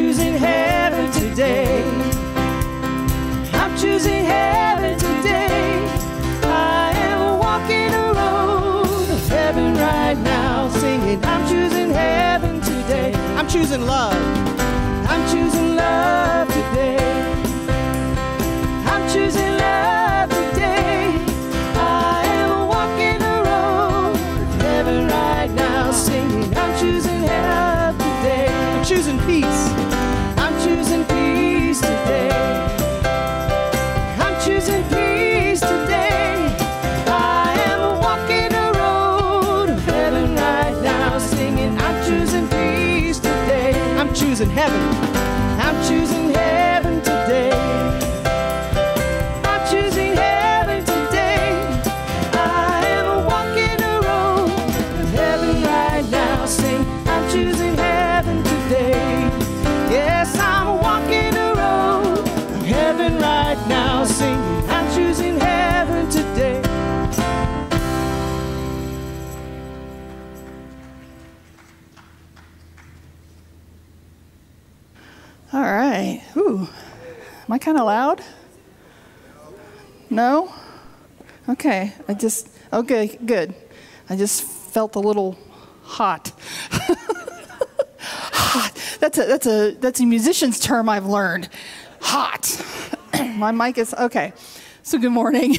choosing heaven today. I'm choosing heaven today. I am walking a road of heaven right now, singing, I'm choosing heaven today. I'm choosing love. I'm choosing love today. I'm choosing love today. I am walking the road of heaven right now, singing, I'm choosing love today. I'm choosing peace. I'm choosing peace today. I'm choosing peace today. I am walking the road of heaven right now, singing, I'm choosing peace today. I'm choosing heaven. I'm choosing heaven today. I'm choosing heaven today. I am walking the road of heaven right now, sing, I'm choosing heaven today. Yes, I'm walking the road of heaven right now, sing, I'm choosing heaven today. All right. Ooh. Am I kind of loud? No? Okay. Okay, good. I just felt a little hot. Hot. That's a musician's term I've learned. Hot. My mic is, okay. So good morning.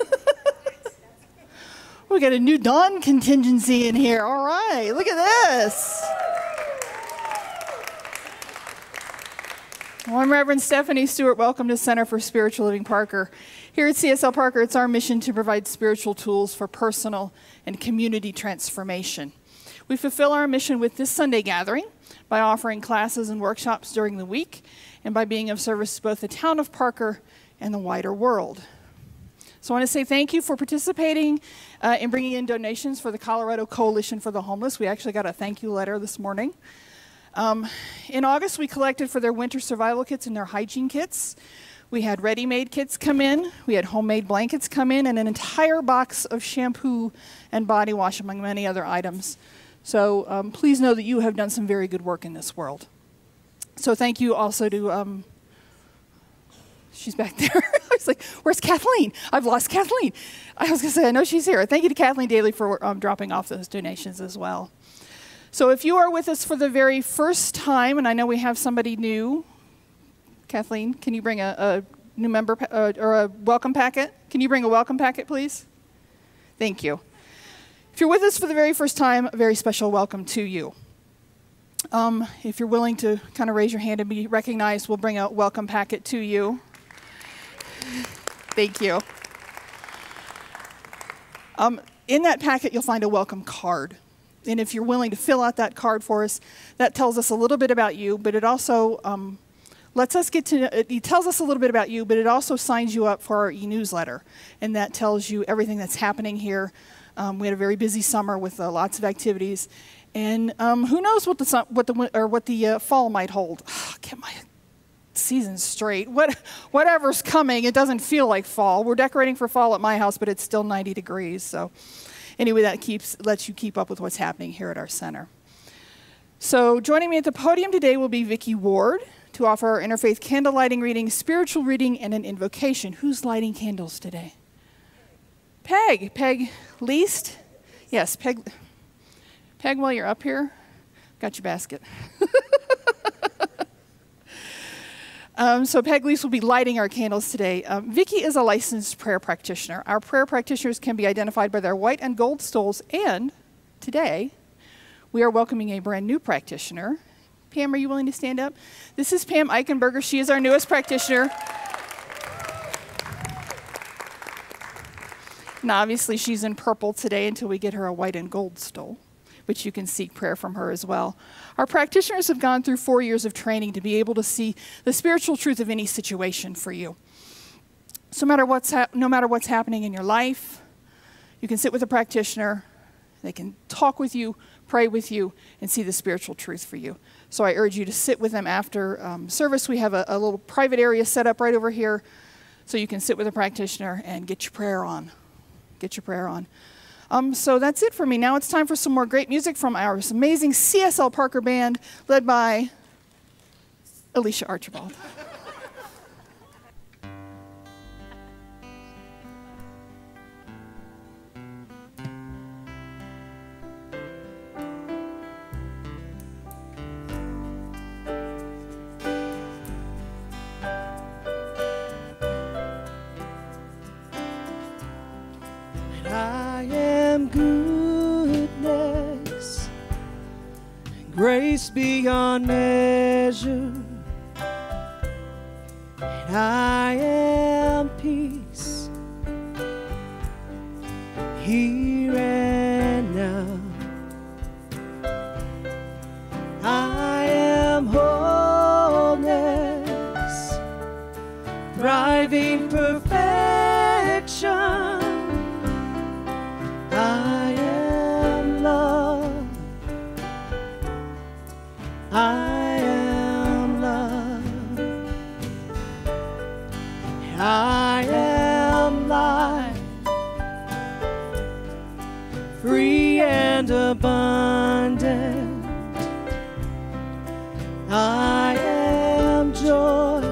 We got a new dawn contingency in here. All right. Look at this. Well, I'm Reverend Stephanie Stewart. Welcome to Center for Spiritual Living Parker. Here at CSL Parker, it's our mission to provide spiritual tools for personal and community transformation. We fulfill our mission with this Sunday gathering by offering classes and workshops during the week and by being of service to both the town of Parker and the wider world. So I want to say thank you for participating in bringing in donations for the Colorado Coalition for the Homeless. We actually got a thank you letter this morning. In August, we collected for their winter survival kits and their hygiene kits. We had ready-made kits come in, we had homemade blankets come in, and an entire box of shampoo and body wash, among many other items. So please know that you have done some very good work in this world. So thank you also to, she's back there. I was like, where's Kathleen? I've lost Kathleen. I was going to say, I know she's here. Thank you to Kathleen Daly for dropping off those donations as well. So if you are with us for the very first time, and I know we have somebody new, Kathleen, can you bring a new member or a welcome packet? Can you bring a welcome packet, please? Thank you. If you're with us for the very first time, a very special welcome to you. If you're willing to kind of raise your hand and be recognized, we'll bring a welcome packet to you. Thank you. In that packet, you'll find a welcome card. And if you're willing to fill out that card for us, that tells us a little bit about you, but it also it tells us a little bit about you, but it also signs you up for our e-newsletter. And that tells you everything that's happening here. We had a very busy summer with lots of activities. And who knows what the fall might hold. Get my season straight. Whatever's coming, it doesn't feel like fall. We're decorating for fall at my house, but it's still 90 degrees, so. Anyway, that lets you keep up with what's happening here at our center. So joining me at the podium today will be Vicki Ward to offer our interfaith candle lighting reading, spiritual reading, and an invocation. Who's lighting candles today? Peg. Peg Least? Yes, Peg. Peg, while you're up here, got your basket. So Peg Lease will be lighting our candles today. Vicki is a licensed prayer practitioner. Our prayer practitioners can be identified by their white and gold stoles, and today we are welcoming a brand new practitioner. Pam, are you willing to stand up? This is Pam Eichenberger. She is our newest practitioner. And obviously she's in purple today until we get her a white and gold stole, which you can seek prayer from her as well. Our practitioners have gone through 4 years of training to be able to see the spiritual truth of any situation for you. So no matter what's happening in your life, you can sit with a practitioner, they can talk with you, pray with you, and see the spiritual truth for you. So I urge you to sit with them after service. We have a little private area set up right over here so you can sit with a practitioner and get your prayer on. So that's it for me. Now it's time for some more great music from our amazing CSL Parker Band, led by Alicia Archibald. I am goodness, grace beyond measure, and I am peace here and now. I am wholeness, thriving perfection. I am love. I am love. I am life, free and abundant. I am joy,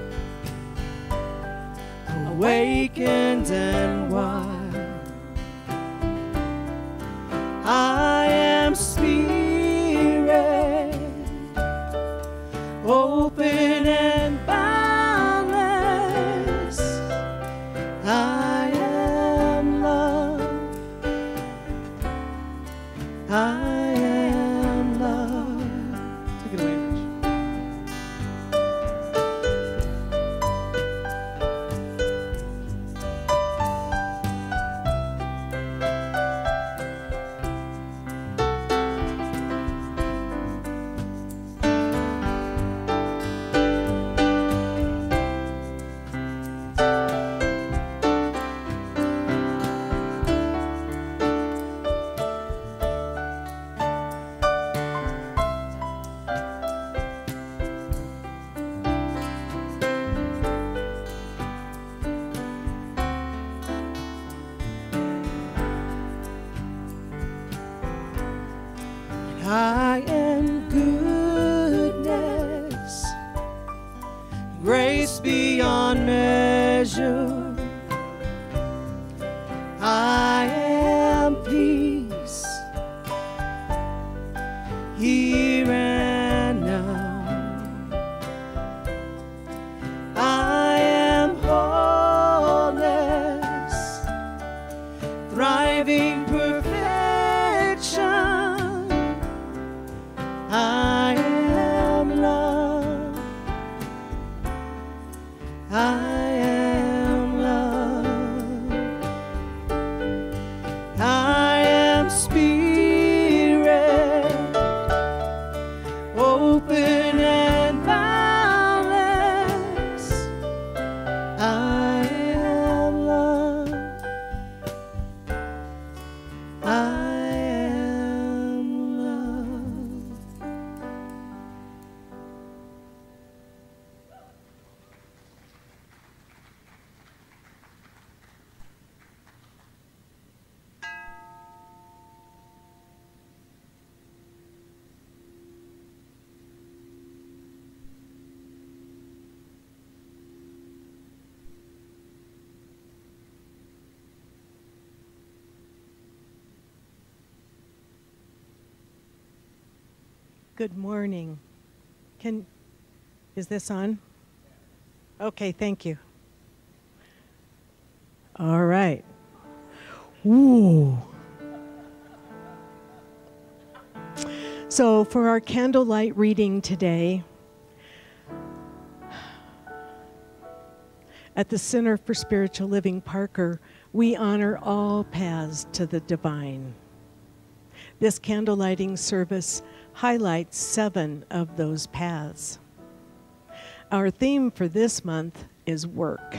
awakened and wild. I am spirit, open and boundless. I am love. I am love. Take it away, Rich. I am goodness, grace beyond measure. I am peace here and now. I am wholeness, thriving perfection. I am love. I am love. I am spirit, open and boundless. I am love. I am love. Good morning. Is this on? Okay, thank you. All right. Ooh. So for our candlelight reading today, at the Center for Spiritual Living Parker, we honor all paths to the divine. This candlelighting service highlights 7 of those paths. Our theme for this month is work.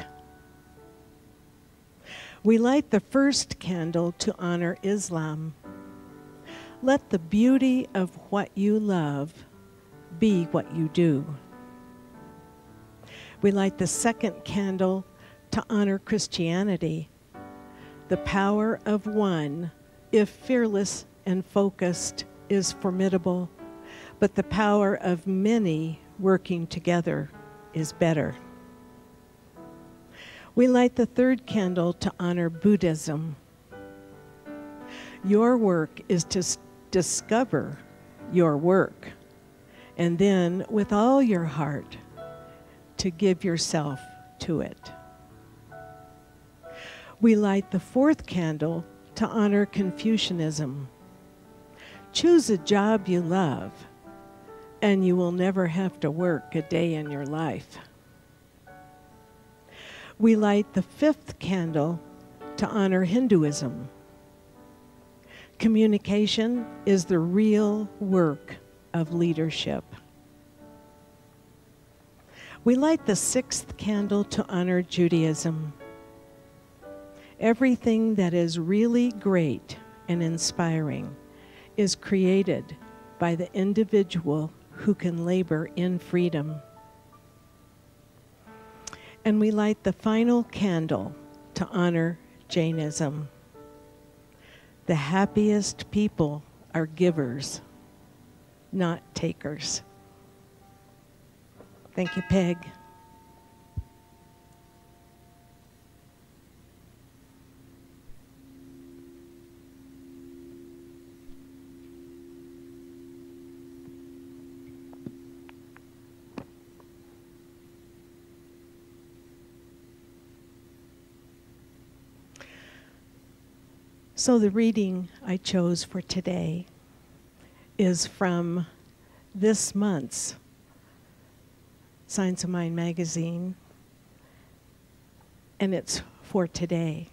We light the first candle to honor Islam. Let the beauty of what you love be what you do. We light the second candle to honor Christianity. The power of one, if fearless and focused, is formidable, but the power of many working together is better. We light the third candle to honor Buddhism. Your work is to discover your work, and then with all your heart to give yourself to it. We light the fourth candle to honor Confucianism. Choose a job you love, and you will never have to work a day in your life. We light the fifth candle to honor Hinduism. Communication is the real work of leadership. We light the sixth candle to honor Judaism. Everything that is really great and inspiring is created by the individual who can labor in freedom. And we light the final candle to honor Jainism. The happiest people are givers, not takers. Thank you, Peg. So the reading I chose for today is from this month's Science of Mind magazine, and it's for today.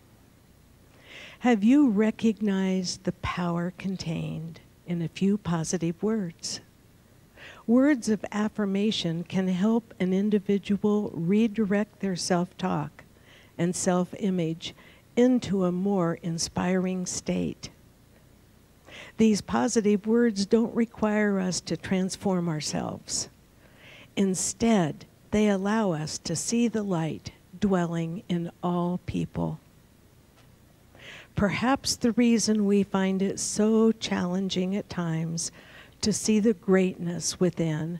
Have you recognized the power contained in a few positive words? Words of affirmation can help an individual redirect their self-talk and self-image into a more inspiring state. These positive words don't require us to transform ourselves. Instead, they allow us to see the light dwelling in all people. Perhaps the reason we find it so challenging at times to see the greatness within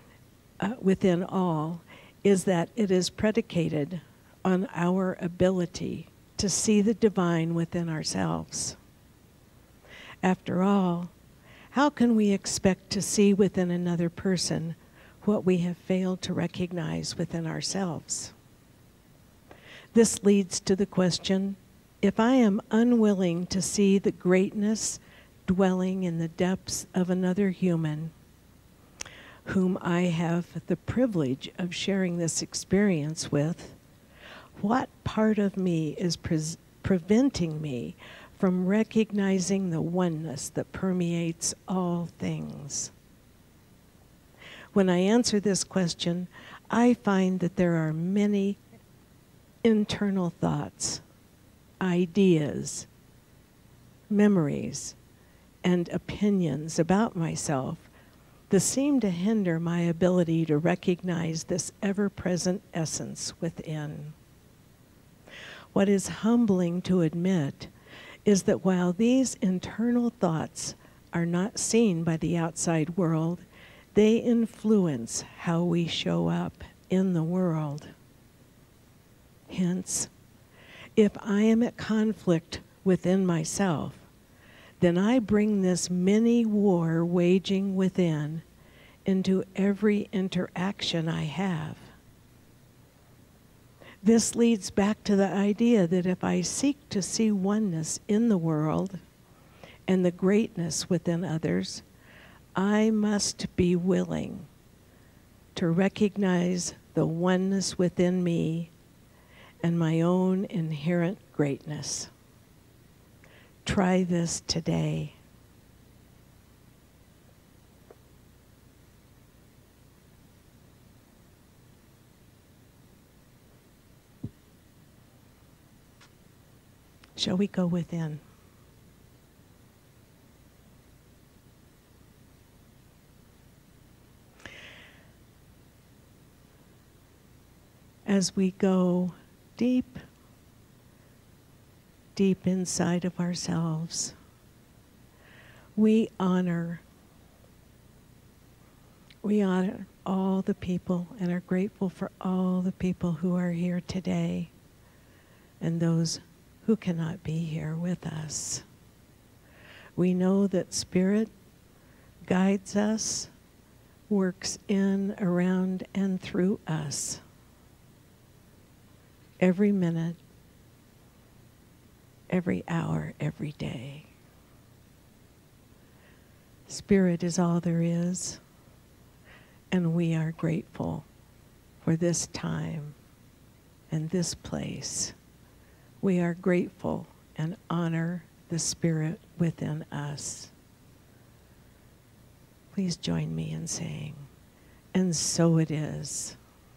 all is that it is predicated on our ability to see the divine within ourselves. After all, how can we expect to see within another person what we have failed to recognize within ourselves? This leads to the question, if I am unwilling to see the greatness dwelling in the depths of another human, whom I have the privilege of sharing this experience with, what part of me is preventing me from recognizing the oneness that permeates all things? When I answer this question, I find that there are many internal thoughts, ideas, memories, and opinions about myself that seem to hinder my ability to recognize this ever-present essence within. What is humbling to admit is that while these internal thoughts are not seen by the outside world, they influence how we show up in the world. Hence, if I am at conflict within myself, then I bring this mini war waging within into every interaction I have. This leads back to the idea that if I seek to see oneness in the world and the greatness within others, I must be willing to recognize the oneness within me and my own inherent greatness. Try this today. Shall we go within? As we go deep, deep inside of ourselves, we honor We honor all the people and are grateful for all the people who are here today and those who cannot be here with us. We know that Spirit guides us, works in, around, and through us every minute, every hour, every day. Spirit is all there is, and we are grateful for this time and this place. We are grateful and honor the Spirit within us. Please join me in saying, and so it is.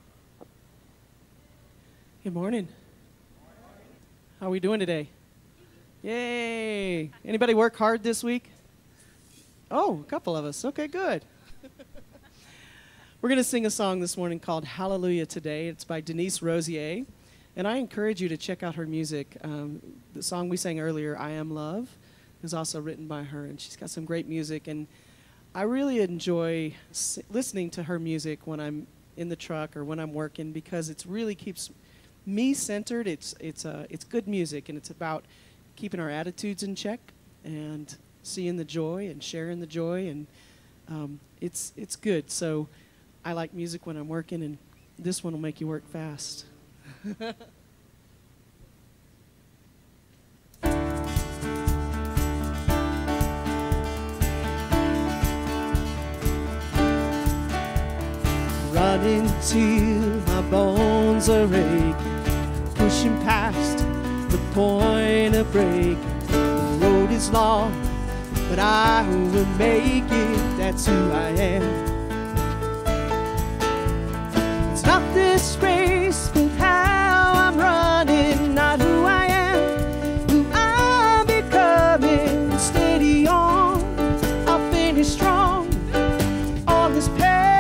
Good morning. How are we doing today? Yay! Anybody work hard this week? Oh, a couple of us. Okay, good. We're going to sing a song this morning called Hallelujah Today. It's by Denise Rosier. And I encourage you to check out her music. The song we sang earlier, I Am Love, is also written by her. And she's got some great music. And I really enjoy listening to her music when I'm in the truck or when I'm working because it really keeps me centered. It's good music, and it's about keeping our attitudes in check and seeing the joy and sharing the joy. And it's good. So I like music when I'm working, and this one will make you work fast. Running till my bones are aching, pushing past the point of break. The road is long, but I will make it. That's who I am. It's not this race, but how I'm running, not who I am, who I'm becoming. Steady on, I'll finish strong on this path.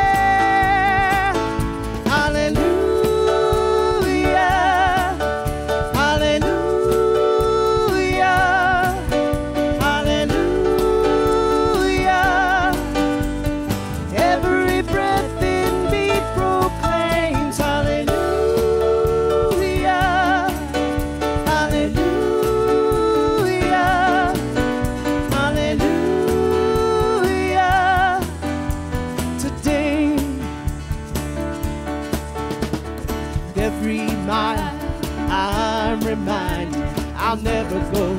I'll never go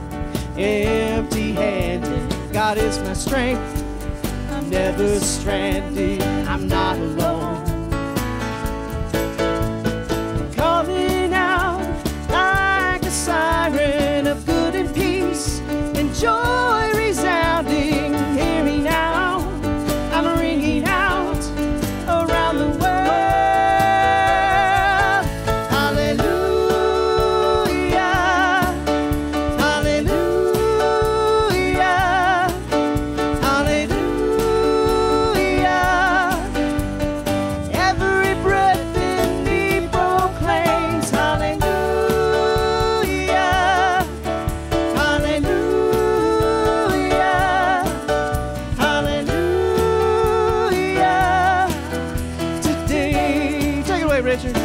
empty-handed. God is my strength. I'm never stranded. I'm not alone. I'm calling out like a siren of good and peace and joy resounding. Hear me now. I'm ringing out around the world. Richard.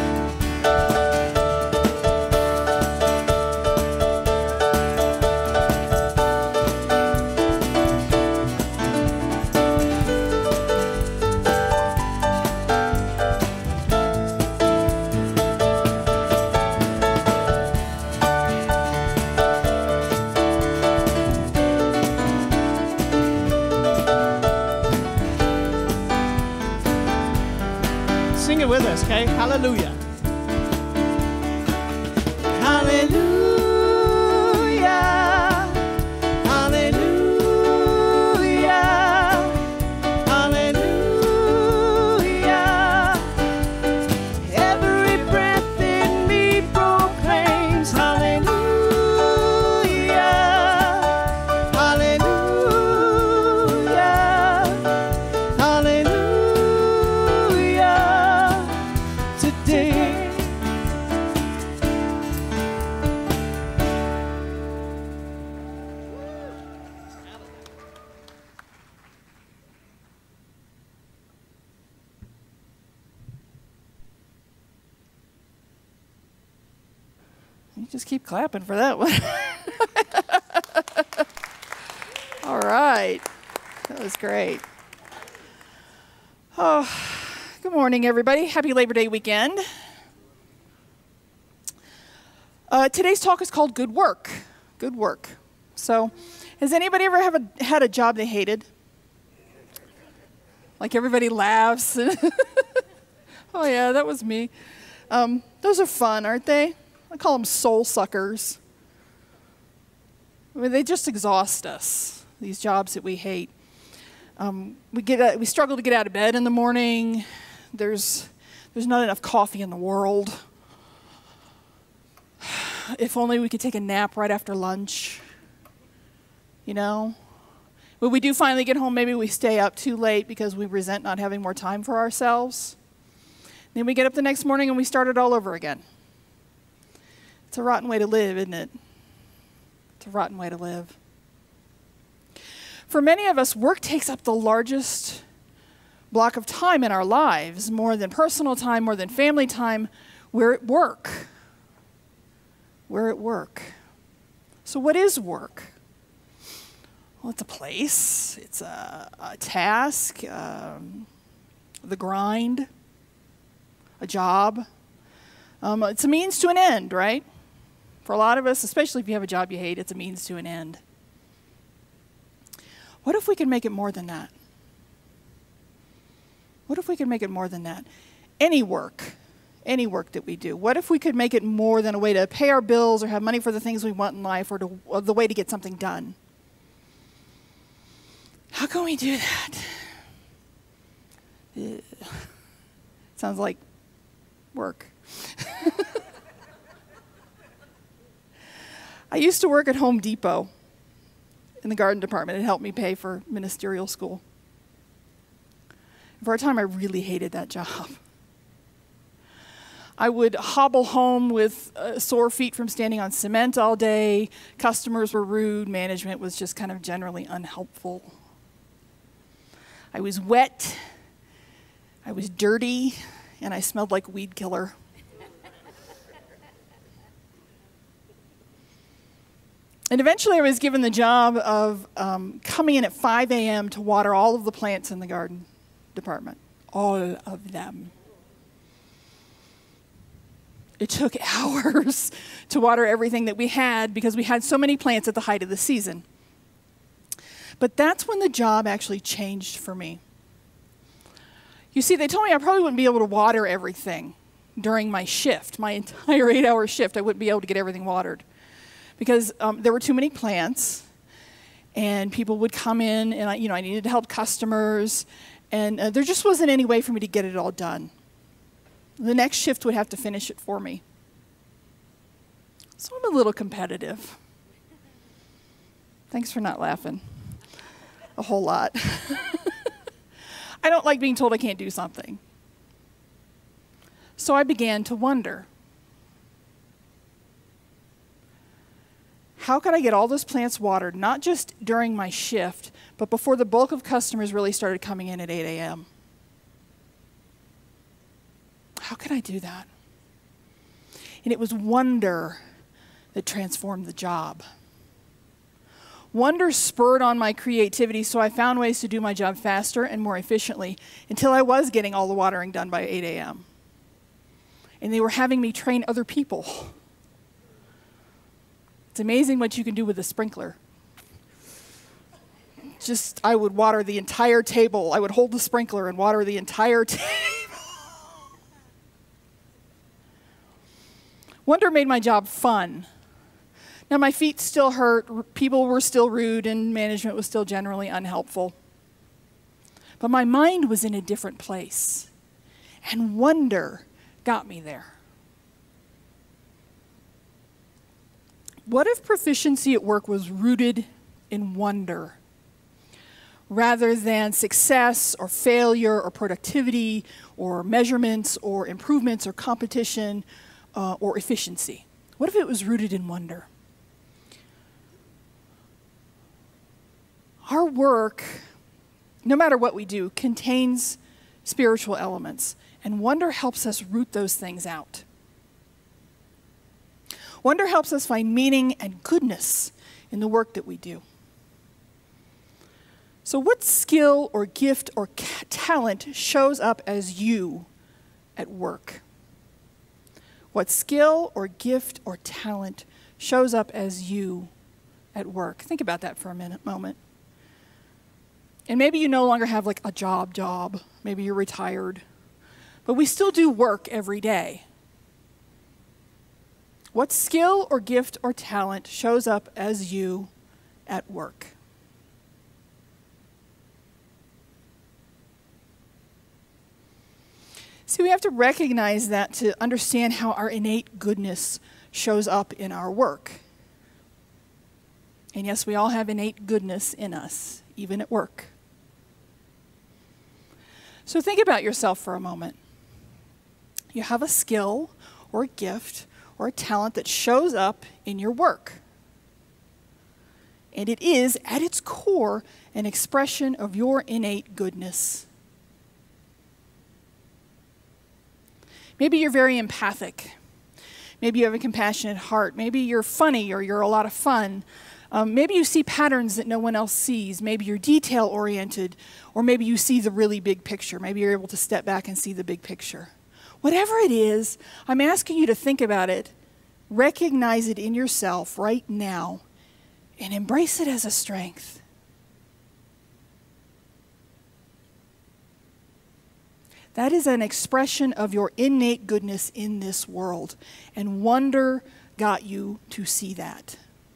Sing it with us, okay? Hallelujah. Hallelujah. Today You just keep clapping for that one. All right. That was great. Oh, good morning, everybody. Happy Labor Day weekend. Today's talk is called Good Work. Good work. So, has anybody ever had a job they hated? Like everybody laughs. Oh yeah, that was me. Those are fun, aren't they? I call them soul suckers. I mean, they just exhaust us, these jobs that we hate. We struggle to get out of bed in the morning. There's not enough coffee in the world. If only we could take a nap right after lunch, you know? When we do finally get home, maybe we stay up too late because we resent not having more time for ourselves. Then we get up the next morning and we start it all over again. It's a rotten way to live, isn't it? It's a rotten way to live. For many of us, work takes up the largest block of time in our lives, more than personal time, more than family time. We're at work. We're at work. So what is work? Well, it's a place, it's a task, the grind, a job. It's a means to an end, right? For a lot of us, especially if you have a job you hate, it's a means to an end. What if we could make it more than that? What if we could make it more than that? Any work that we do. What if we could make it more than a way to pay our bills or have money for the things we want in life or the way to get something done? How can we do that? Sounds like work. I used to work at Home Depot in the garden department. It helped me pay for ministerial school. For a time, I really hated that job. I would hobble home with sore feet from standing on cement all day. Customers were rude. Management was just kind of generally unhelpful. I was wet. I was dirty. And I smelled like weed killer. And eventually I was given the job of coming in at 5 a.m. to water all of the plants in the garden department. All of them. It took hours to water everything that we had because we had so many plants at the height of the season. But that's when the job actually changed for me. You see, they told me I probably wouldn't be able to water everything during my shift, my entire 8-hour shift. I wouldn't be able to get everything watered because there were too many plants, and people would come in, and I needed to help customers, and there just wasn't any way for me to get it all done. The next shift would have to finish it for me. So I'm a little competitive. Thanks for not laughing. A whole lot. I don't like being told I can't do something. So I began to wonder, how could I get all those plants watered, not just during my shift, but before the bulk of customers really started coming in at 8 a.m.? How could I do that? And it was wonder that transformed the job. Wonder spurred on my creativity, so I found ways to do my job faster and more efficiently until I was getting all the watering done by 8 a.m. And they were having me train other people. It's amazing what you can do with a sprinkler. I would water the entire table. I would hold the sprinkler and water the entire table. Wonder made my job fun. Now, my feet still hurt, people were still rude, and management was still generally unhelpful. But my mind was in a different place, and wonder got me there. What if proficiency at work was rooted in wonder, rather than success or failure or productivity or measurements or improvements or competition or efficiency? What if it was rooted in wonder? Our work, no matter what we do, contains spiritual elements, and wonder helps us root those things out. Wonder helps us find meaning and goodness in the work that we do. So what skill or gift or talent shows up as you at work? What skill or gift or talent shows up as you at work? Think about that for a moment. And maybe you no longer have like a job. Maybe you're retired. But we still do work every day. What skill or gift or talent shows up as you at work? See, we have to recognize that to understand how our innate goodness shows up in our work. And yes, we all have innate goodness in us, even at work. So think about yourself for a moment. You have a skill or a gift or a talent that shows up in your work. And it is, at its core, an expression of your innate goodness. Maybe you're very empathic. Maybe you have a compassionate heart. Maybe you're funny or you're a lot of fun. Maybe you see patterns that no one else sees. Maybe you're detail-oriented, or maybe you see the really big picture. Maybe you're able to step back and see the big picture. Whatever it is, I'm asking you to think about it, recognize it in yourself right now, and embrace it as a strength. That is an expression of your innate goodness in this world, and wonder got you to see that.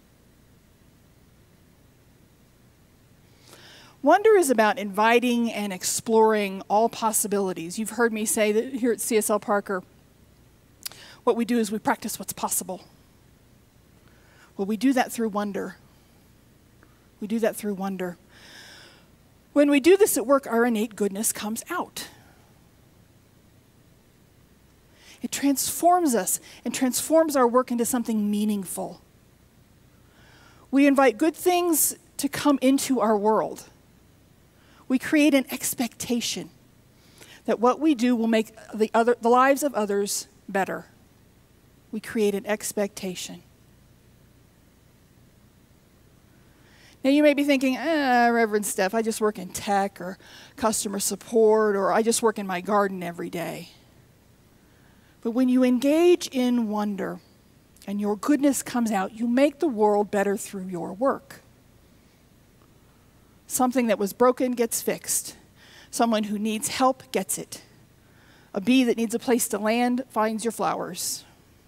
Wonder is about inviting and exploring all possibilities. You've heard me say that here at CSL Parker, what we do is we practice what's possible. Well, we do that through wonder. We do that through wonder. When we do this at work, our innate goodness comes out. It transforms us and transforms our work into something meaningful. We invite good things to come into our world. We create an expectation that what we do will make the lives of others better. We create an expectation. Now you may be thinking, Reverend Steph, I just work in tech or customer support, or I just work in my garden every day. But when you engage in wonder and your goodness comes out, you make the world better through your work. Something that was broken gets fixed. Someone who needs help gets it. A bee that needs a place to land finds your flowers.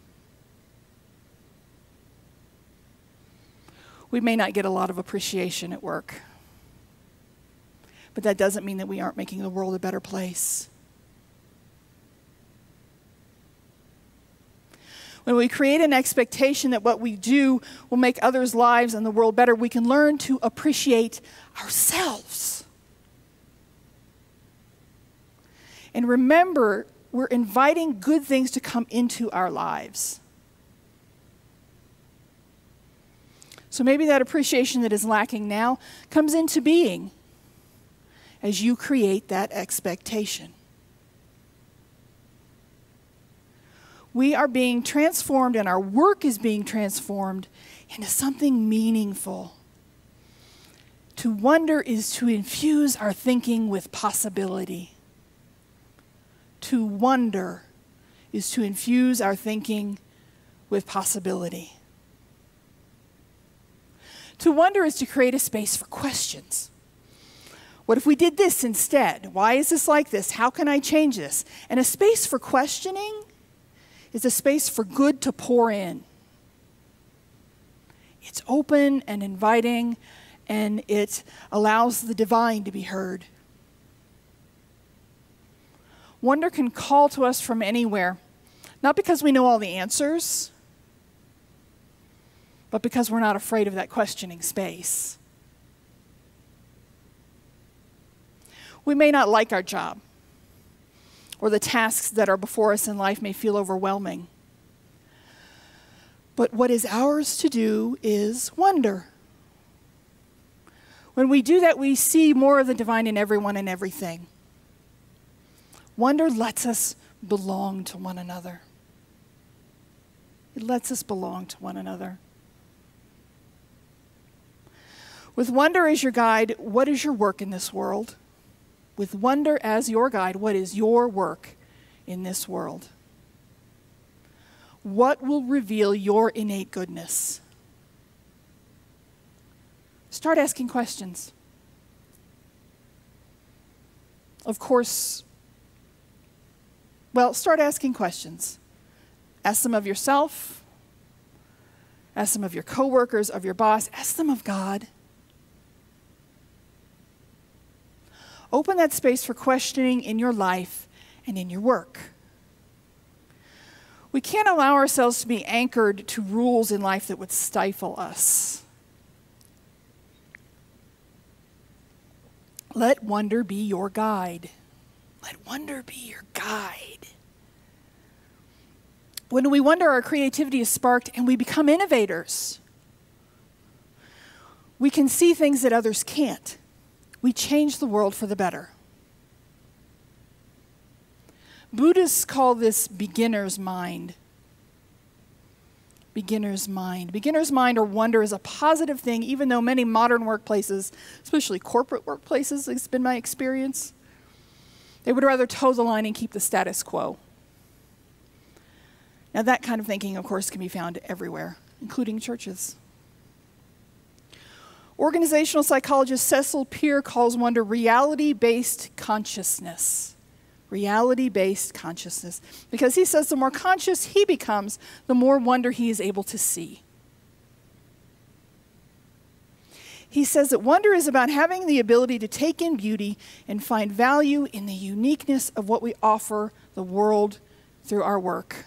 We may not get a lot of appreciation at work, but that doesn't mean that we aren't making the world a better place. When we create an expectation that what we do will make others' lives and the world better, we can learn to appreciate ourselves. And remember, we're inviting good things to come into our lives. So maybe that appreciation that is lacking now comes into being as you create that expectation. We are being transformed, and our work is being transformed into something meaningful. To wonder is to infuse our thinking with possibility. To wonder is to infuse our thinking with possibility. To wonder is to create a space for questions. What if we did this instead? Why is this like this? How can I change this? And a space for questioning is a space for good to pour in. It's open and inviting, and it allows the divine to be heard. Wonder can call to us from anywhere, not because we know all the answers, but because we're not afraid of that questioning space. We may not like our job, or the tasks that are before us in life may feel overwhelming. But what is ours to do is wonder. When we do that, we see more of the divine in everyone and everything. Wonder lets us belong to one another. It lets us belong to one another. With wonder as your guide, what is your work in this world? With wonder as your guide, what is your work in this world? What will reveal your innate goodness? Start asking questions. Of course, start asking questions. Ask them of yourself. Ask them of your coworkers, of your boss. Ask them of God. Open that space for questioning in your life and in your work. We can't allow ourselves to be anchored to rules in life that would stifle us. Let wonder be your guide. Let wonder be your guide. When we wonder, our creativity is sparked and we become innovators. We can see things that others can't. We change the world for the better. Buddhists call this beginner's mind. Beginner's mind. Beginner's mind or wonder is a positive thing, even though many modern workplaces, especially corporate workplaces, it's been my experience, they would rather toe the line and keep the status quo. Now that kind of thinking, of course, can be found everywhere, including churches. Organizational psychologist Cecil Peer calls wonder reality-based consciousness. Reality-based consciousness. Because he says the more conscious he becomes, the more wonder he is able to see. He says that wonder is about having the ability to take in beauty and find value in the uniqueness of what we offer the world through our work.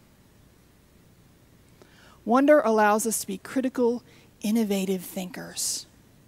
Wonder allows us to be critical, innovative thinkers.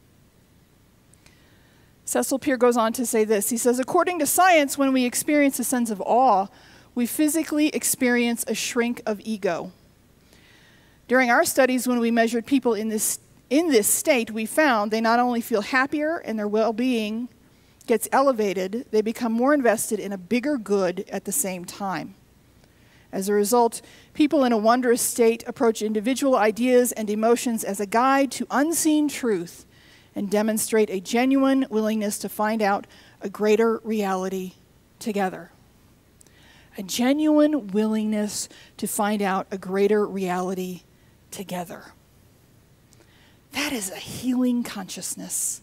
Cecil Peer goes on to say this. He says, according to science, when we experience a sense of awe, we physically experience a shrink of ego. During our studies, when we measured people in this state, we found they not only feel happier and their well-being gets elevated, they become more invested in a bigger good at the same time. As a result, people in a wondrous state approach individual ideas and emotions as a guide to unseen truth and demonstrate a genuine willingness to find out a greater reality together. A genuine willingness to find out a greater reality together. That is a healing consciousness.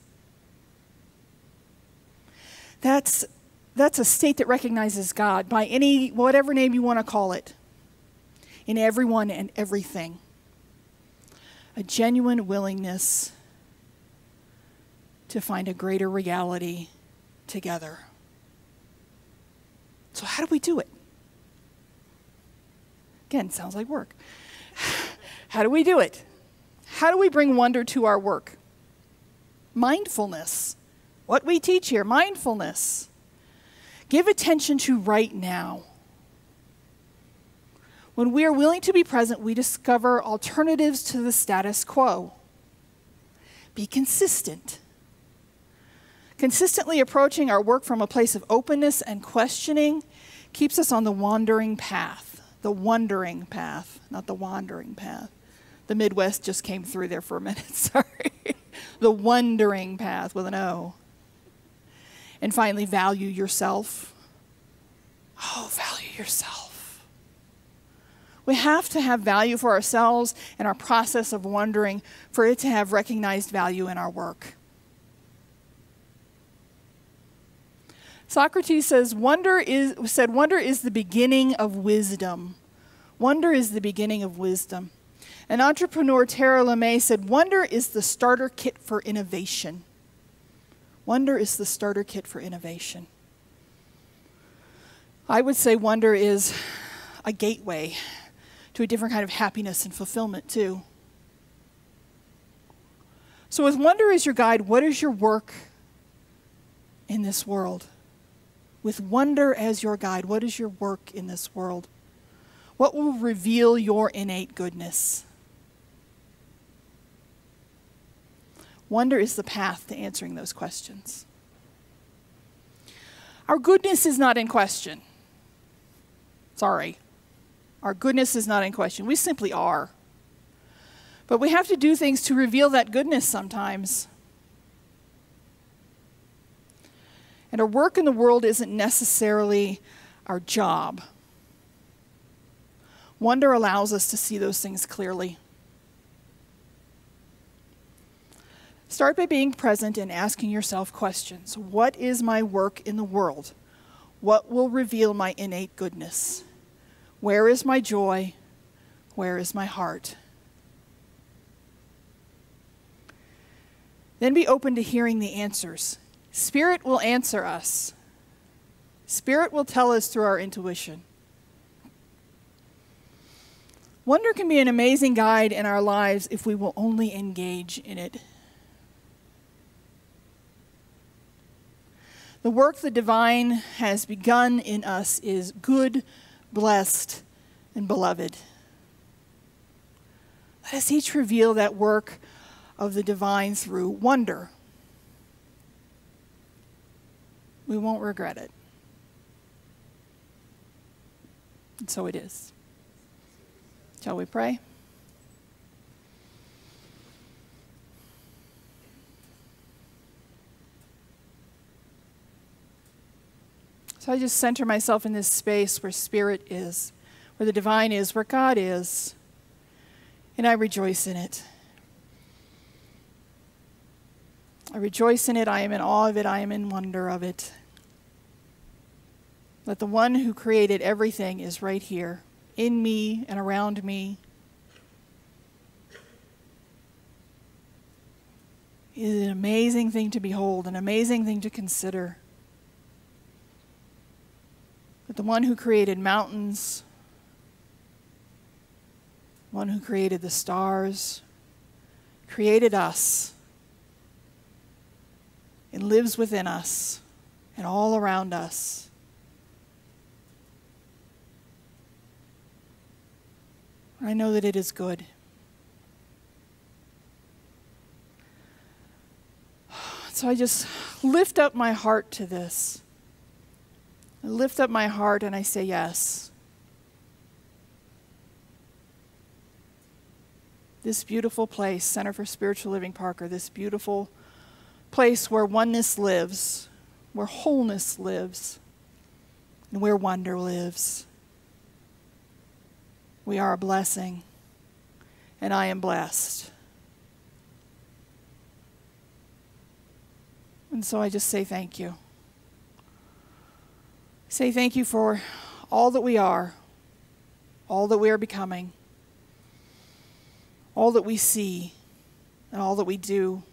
That's a state that recognizes God by whatever name you want to call it, in everyone and everything. A genuine willingness to find a greater reality together. So how do we do it? Again, sounds like work. How do we do it? How do we bring wonder to our work? Mindfulness. What we teach here, mindfulness. Give attention to right now. When we are willing to be present, we discover alternatives to the status quo. Be consistent. Consistently approaching our work from a place of openness and questioning keeps us on the wandering path. The wondering path, not the wandering path. The Midwest just came through there for a minute, sorry. The wondering path with an O. And finally, value yourself. Oh, value yourself. We have to have value for ourselves and our process of wondering for it to have recognized value in our work. Socrates says, wonder is the beginning of wisdom. Wonder is the beginning of wisdom. An entrepreneur, Tara LeMay, said, wonder is the starter kit for innovation. Wonder is the starter kit for innovation. I would say wonder is a gateway to a different kind of happiness and fulfillment too. So with wonder as your guide, what is your work in this world? With wonder as your guide, what is your work in this world? What will reveal your innate goodness? Wonder is the path to answering those questions. Our goodness is not in question. Sorry. Our goodness is not in question. We simply are. But we have to do things to reveal that goodness sometimes. And our work in the world isn't necessarily our job. Wonder allows us to see those things clearly. Start by being present and asking yourself questions. What is my work in the world? What will reveal my innate goodness? Where is my joy? Where is my heart? Then be open to hearing the answers. Spirit will answer us. Spirit will tell us through our intuition. Wonder can be an amazing guide in our lives if we will only engage in it. The work the divine has begun in us is good, blessed, and beloved. Let us each reveal that work of the divine through wonder. We won't regret it. And so it is. Shall we pray? So I just center myself in this space where Spirit is, where the divine is, where God is, and I rejoice in it. I rejoice in it. I am in awe of it. I am in wonder of it. That the one who created everything is right here, in me and around me. It is an amazing thing to behold, an amazing thing to consider. But the one who created mountains, one who created the stars, created us and lives within us and all around us. I know that it is good. So I just lift up my heart to this. I lift up my heart and I say yes. This beautiful place, Center for Spiritual Living Parker, this beautiful place where oneness lives, where wholeness lives, and where wonder lives. We are a blessing, and I am blessed. And so I just say thank you. Say thank you for all that we are, all that we are becoming, all that we see, and all that we do.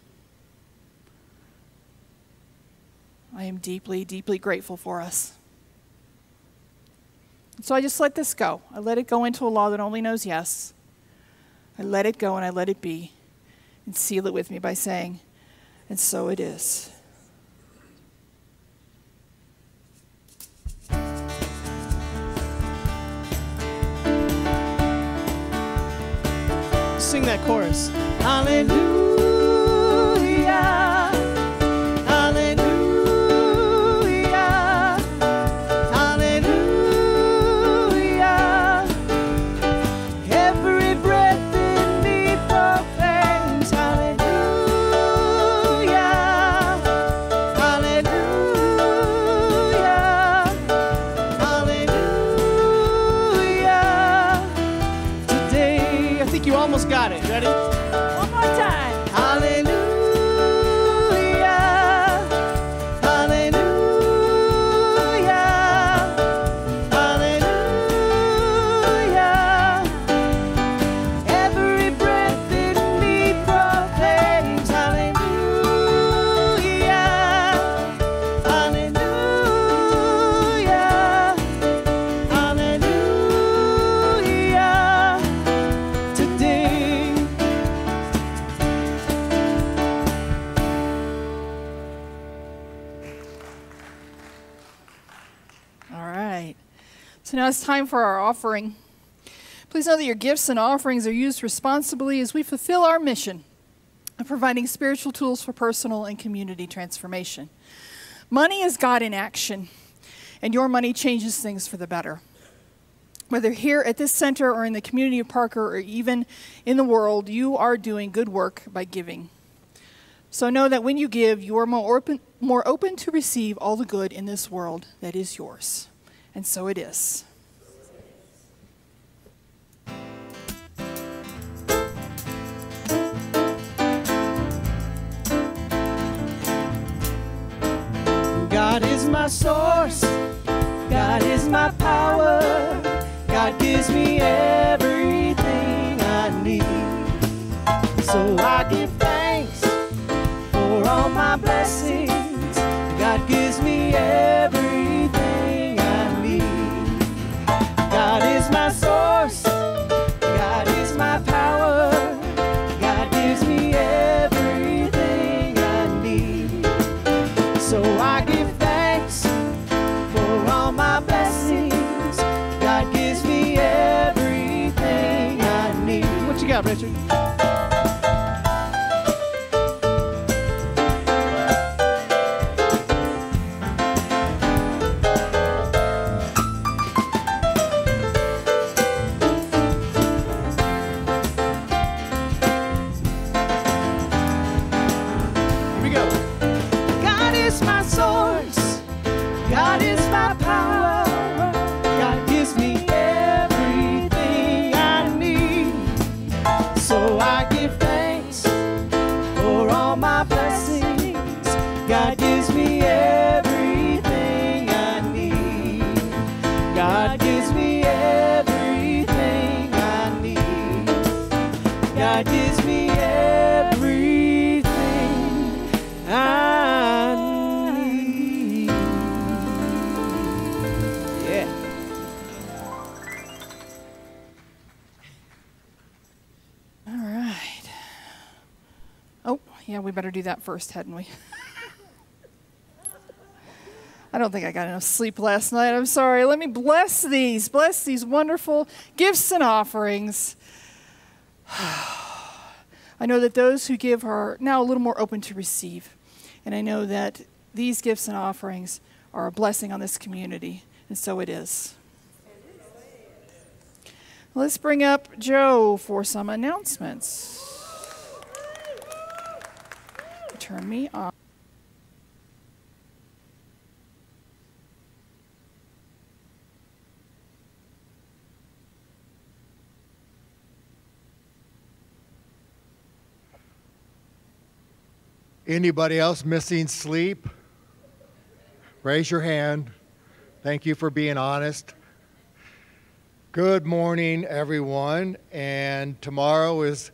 I am deeply, deeply grateful for us. So I just let this go. I let it go into a law that only knows yes. I let it go and I let it be, and seal it with me by saying, and so it is. Sing that chorus. Hallelujah. Hallelujah. Hallelujah. Every breath in me proclaims hallelujah. Hallelujah. Hallelujah. Today, I think you almost got it. Ready? One more time. Hallelujah. Hallelujah. Hallelujah. Every breath in me proclaims hallelujah. Hallelujah. Hallelujah. Today. All right. So now it's time for our offering. Please know that your gifts and offerings are used responsibly as we fulfill our mission of providing spiritual tools for personal and community transformation. Money is God in action, and your money changes things for the better. Whether here at this center or in the community of Parker or even in the world, you are doing good work by giving. So know that when you give, you are more open to receive all the good in this world that is yours. And so it is. God is my source, God is my power, God gives me everything I need. So I give thanks for all my blessings, God gives me everything I need. God is my source, God is my power, God gives me everything I need. So I give thanks for all my blessings. God gives me everything I need. What you got, Richard? Yeah, we better do that first, hadn't we? I don't think I got enough sleep last night. I'm sorry. Let me bless these wonderful gifts and offerings. I know that those who give are now a little more open to receive. And I know that these gifts and offerings are a blessing on this community. And so it is. Let's bring up Joe for some announcements. Turn me on. Anybody else missing sleep? Raise your hand. Thank you for being honest. Good morning, everyone. And tomorrow is...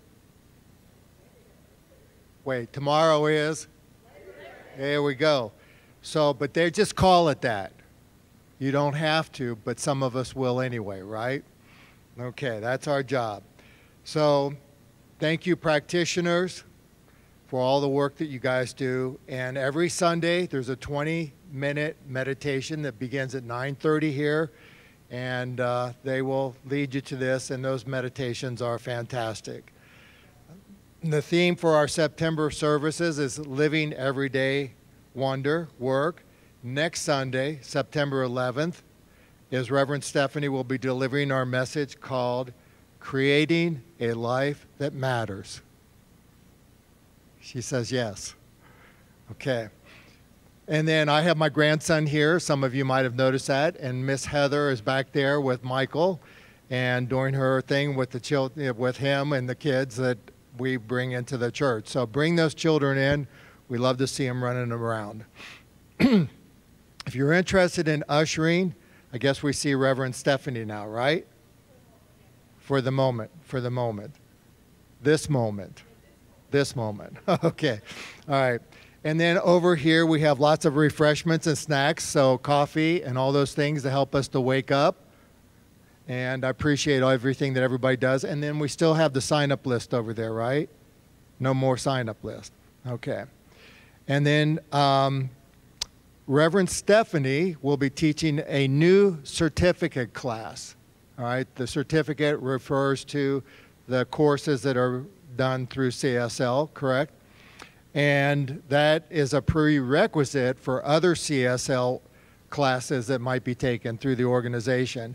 Wait, tomorrow is? There we go. So, but they just call it that. You don't have to, but some of us will anyway, right? Okay, that's our job. So, thank you, practitioners, for all the work that you guys do. And every Sunday, there's a 20-minute meditation that begins at 9:30 here. And they will lead you to this, and those meditations are fantastic. The theme for our September services is Living Everyday Wonder Work. Next Sunday, September 11th, is Reverend Stephanie will be delivering our message called Creating a Life That Matters. She says yes. Okay. And then I have my grandson here. Some of you might have noticed that. And Miss Heather is back there with Michael and doing her thing with the children, with him and the kids that we bring into the church. So bring those children in. We love to see them running around. If you're interested in ushering, I guess we see Reverend Stephanie now, right? For the moment. This moment. Okay. All right. And then over here we have lots of refreshments and snacks, so coffee and all those things to help us to wake up. And I appreciate everything that everybody does. And then we still have the sign-up list over there, right? No more sign-up list. Okay. And then Reverend Stephanie will be teaching a new certificate class. All right. The certificate refers to the courses that are done through CSL, correct? And that is a prerequisite for other CSL classes that might be taken through the organization.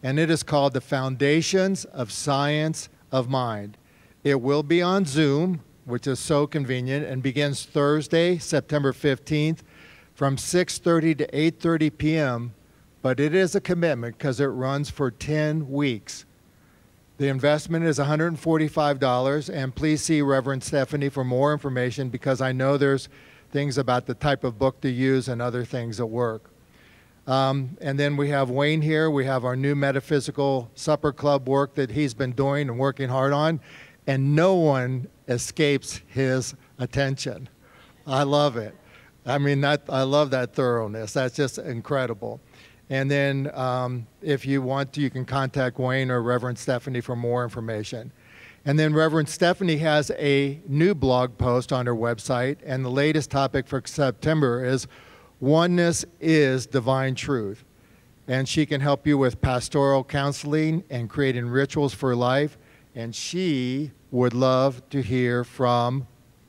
and it is called The Foundations of Science of Mind. It will be on Zoom, which is so convenient, and begins Thursday, September 15th from 6:30 to 8:30 p.m., but it is a commitment because it runs for 10 weeks. The investment is $145, and please see Reverend Stephanie for more information because I know there's things about the type of book to use and other things at work. And then we have Wayne here. We have our new Metaphysical Supper Club work that he's been doing and working hard on, and no one escapes his attention. I love it. I mean, I love that thoroughness. That's just incredible. And then if you want to, you can contact Wayne or Reverend Stephanie for more information. And then Reverend Stephanie has a new blog post on her website, and the latest topic for September is Oneness is Divine Truth. And she can help you with pastoral counseling and creating rituals for life. And she would love to hear from,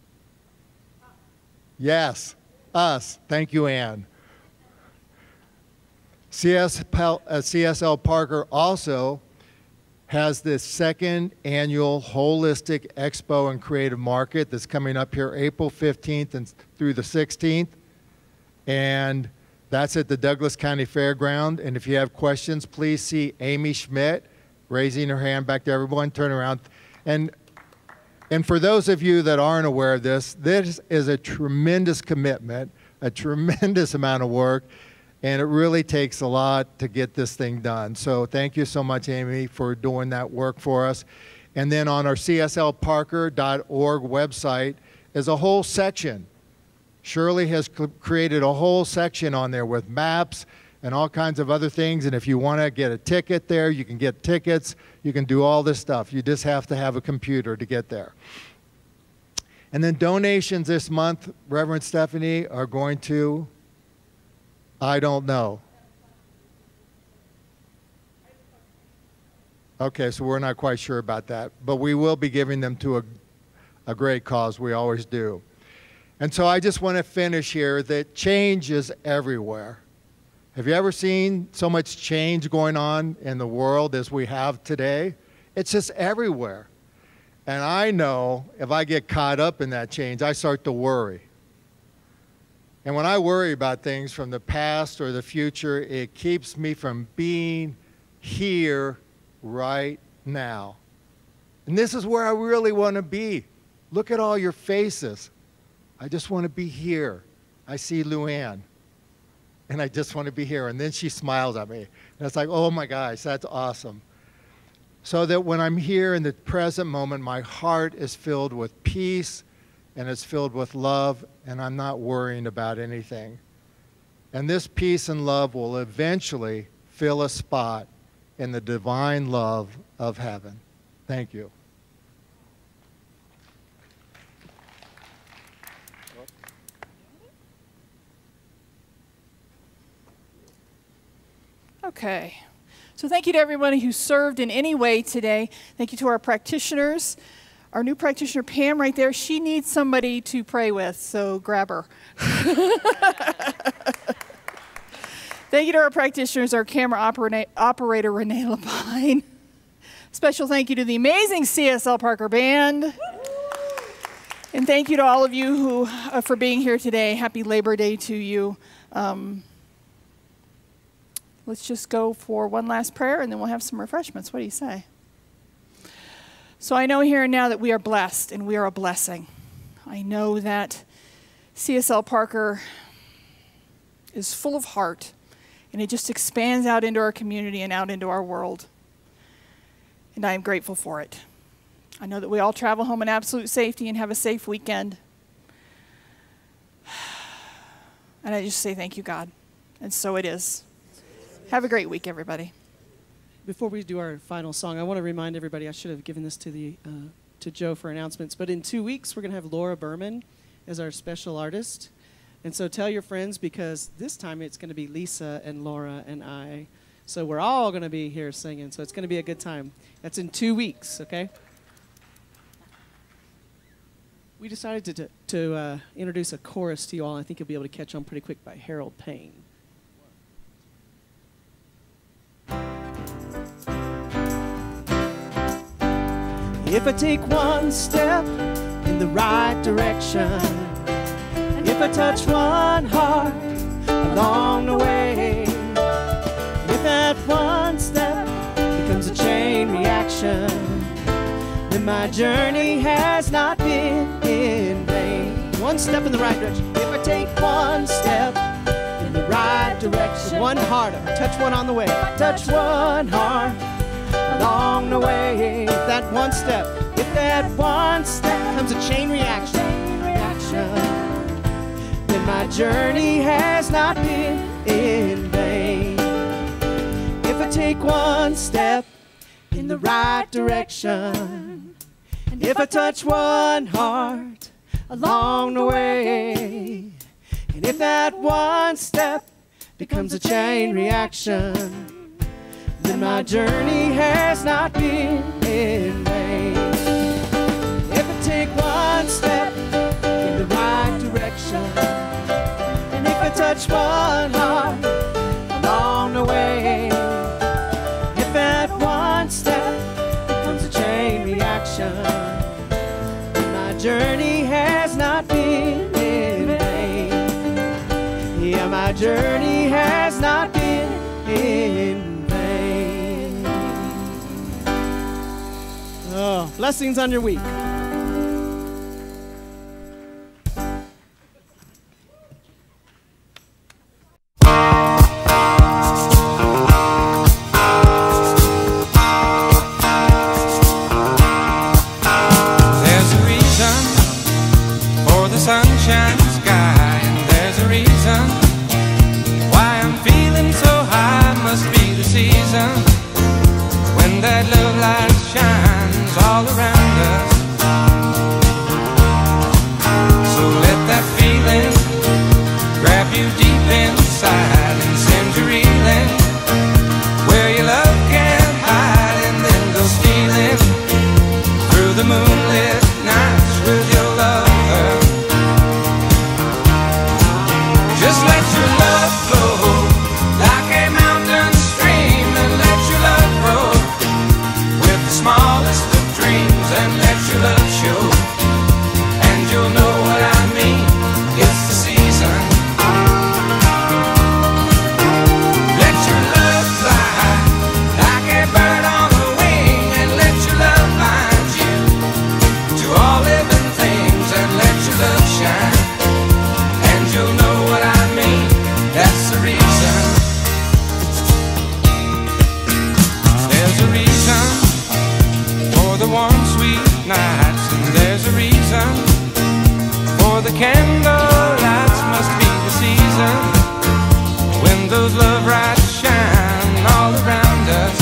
yes, us. Thank you, Ann. CSL Parker also has this second annual Holistic Expo and Creative Market that's coming up here April 15th and through the 16th. And that's at the Douglas County Fairground. And if you have questions, please see Amy Schmidt raising her hand back to everyone. Turn around. And for those of you that aren't aware of this, this is a tremendous commitment, a tremendous amount of work, and it really takes a lot to get this thing done. So thank you so much, Amy, for doing that work for us. And then on our cslparker.org website is a whole section. Shirley has created a whole section on there with maps and all kinds of other things. And if you want to get a ticket there, you can get tickets. You can do all this stuff. You just have to have a computer to get there. And then donations this month, Reverend Stephanie, are going to, I don't know. Okay, so we're not quite sure about that. But we will be giving them to a great cause. We always do. And so I just want to finish here that change is everywhere. Have you ever seen so much change going on in the world as we have today? It's just everywhere. And I know if I get caught up in that change, I start to worry. And when I worry about things from the past or the future, it keeps me from being here right now. And this is where I really want to be. Look at all your faces. I just want to be here. I see Luann. And I just want to be here. And then she smiles at me. And it's like, oh my gosh, that's awesome. So that when I'm here in the present moment, my heart is filled with peace and it's filled with love, and I'm not worrying about anything. And this peace and love will eventually fill a spot in the divine love of heaven. Thank you. Okay. So thank you to everybody who served in any way today. Thank you to our practitioners. Our new practitioner, Pam, right there, she needs somebody to pray with, so grab her. Thank you to our practitioners, our camera operator, Renee Lapine. Special thank you to the amazing CSL Parker Band. And thank you to all of you who for being here today. Happy Labor Day to you. Let's just go for one last prayer, and then we'll have some refreshments. What do you say? So I know here and now that we are blessed, and we are a blessing. I know that CSL Parker is full of heart, and it just expands out into our community and out into our world. And I am grateful for it. I know that we all travel home in absolute safety and have a safe weekend. And I just say thank you, God. And so it is. Have a great week, everybody. Before we do our final song, I want to remind everybody, I should have given this to Joe for announcements, but in 2 weeks, we're going to have Laura Berman as our special artist. And so tell your friends, because this time it's going to be Lisa and Laura and I. So we're all going to be here singing, so it's going to be a good time. That's in 2 weeks, okay? We decided to introduce a chorus to you all. I think you'll be able to catch on pretty quick by Harold Payne. If I take one step in the right direction, and if I touch one heart along the way, if that one step becomes a chain reaction, then my journey has not been in vain. One step in the right direction. If I take one step in the right direction, one heart, I touch one on the way, touch one heart along the way. If that one step becomes a chain reaction, then my journey has not been in vain. If I take one step in the right direction, and if I touch one heart along the way, and if that one step becomes a chain reaction, then my journey has not been in vain. If I take one step in the right direction, and if I touch one heart along the way, if that one step becomes a chain reaction, then my journey has not been in vain. Yeah, my journey has not been in vain. Oh, blessings on your week. Sunshine sky, and there's a reason why I'm feeling so high. Must be the season when that love light shines all around us. So let that feeling grab you deep inside and send you reeling where your love can't hide, and then go stealing through the moonlit nights with your lover. Just let your love flow like a mountain stream, and let your love grow with the smallest of dreams, and let your love show, and you'll know what I mean. It's the season. Let your love fly like a bird on a wing, and let your love bind you to all living things, and let your love shine, and you'll know what I mean. That's the reason. There's a reason for the warm, sweet nights, and there's a reason for the candle lights. Must be the season when those love lights shine all around us.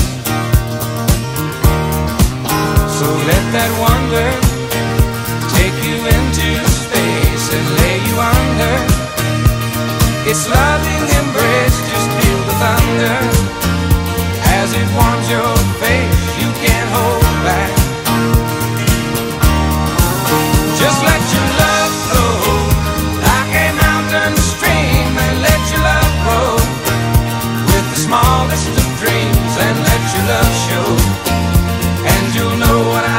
So let that wonder take you into space and lay you under its loving embrace. Just feel the thunder as it warms your face. You can't hold back. Just let your love flow like a mountain stream, and let your love grow with the smallest of dreams, and let your love show, and you'll know what I